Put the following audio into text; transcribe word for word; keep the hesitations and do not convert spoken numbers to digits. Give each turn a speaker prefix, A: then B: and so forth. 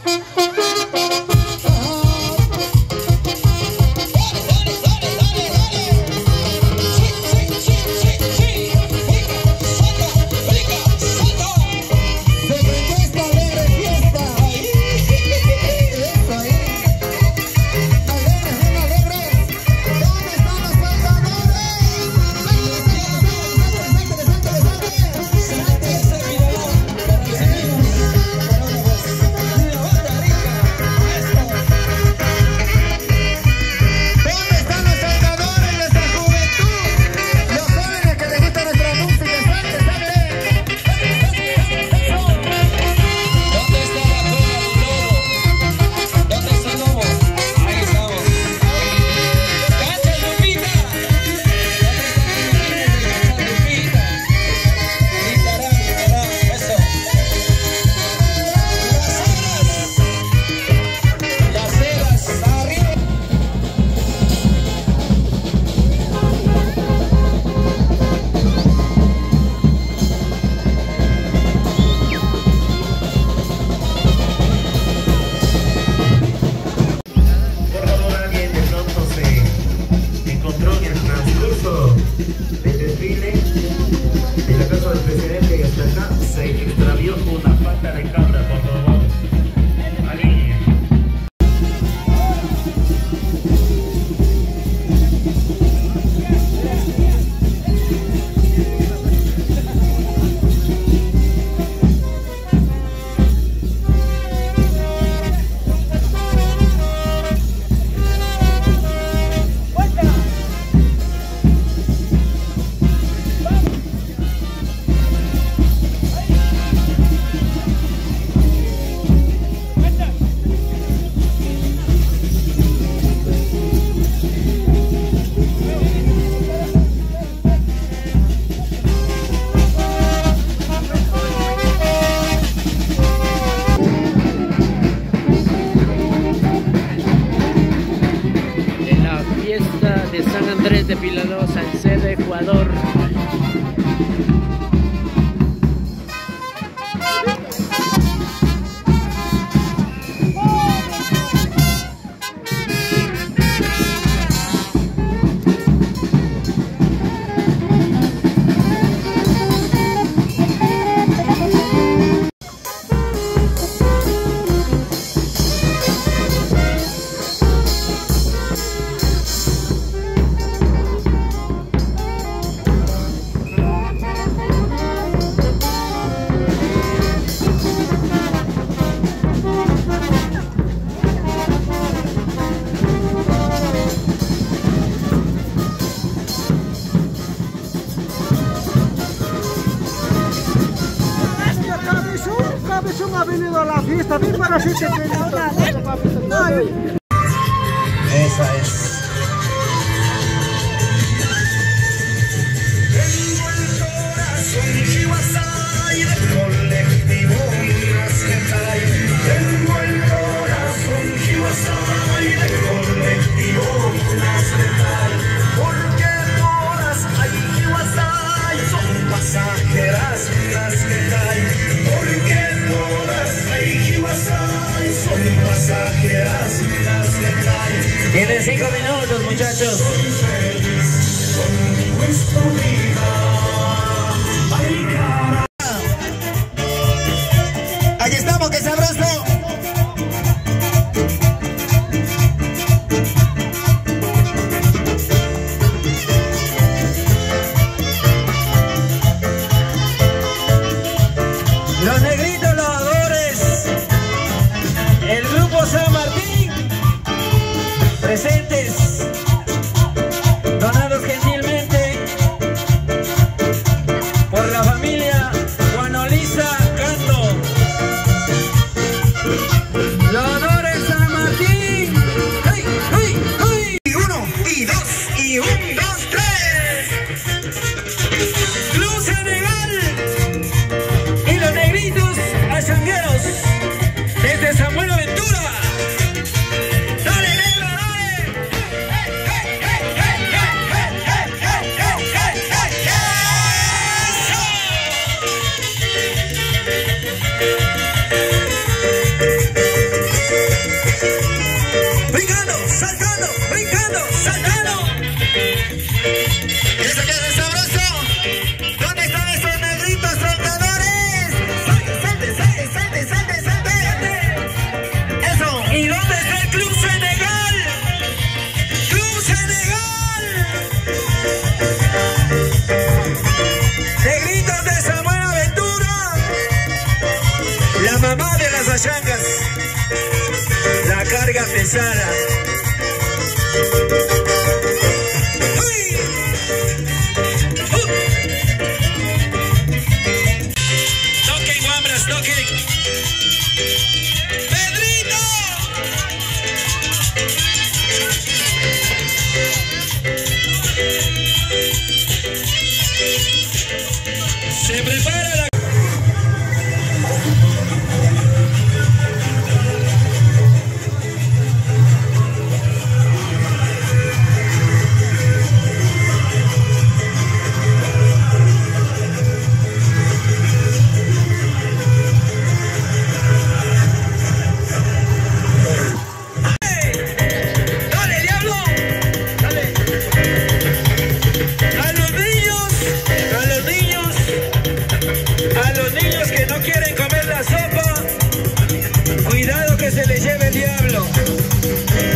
A: de Pilados, Salcedo, Ecuador.
B: Ha venido a la fiesta, ven para siete minutos.
C: Esa es. Tengo el corazón Chihuasay del colectivo Nacional. Tengo el corazón Chihuasay del colectivo Nacional. Porque todas hay Chihuasay son pasajeras Nacional. Porque son pasajeras las que traen.
A: Tienen cinco minutos, muchachos.
C: Aquí estamos, que sabroso.
A: Los negritos lavadores, el grupo San Martín, presentes, donados gentilmente por la familia Juanolisa Cando. Lavadores San Martín. ¡Hey, hey, hey!
C: Y uno, y dos, y un, dos, tres.
A: Luz Senegal y los negritos achangueros desde San Buenaventura. ¡Dale, negro, dale! La carga pesada. ¡Uy! ¡Uh! Toquen, guambras, toquen. ¡Pedrito! Se prepara la... Se le lleve el diablo.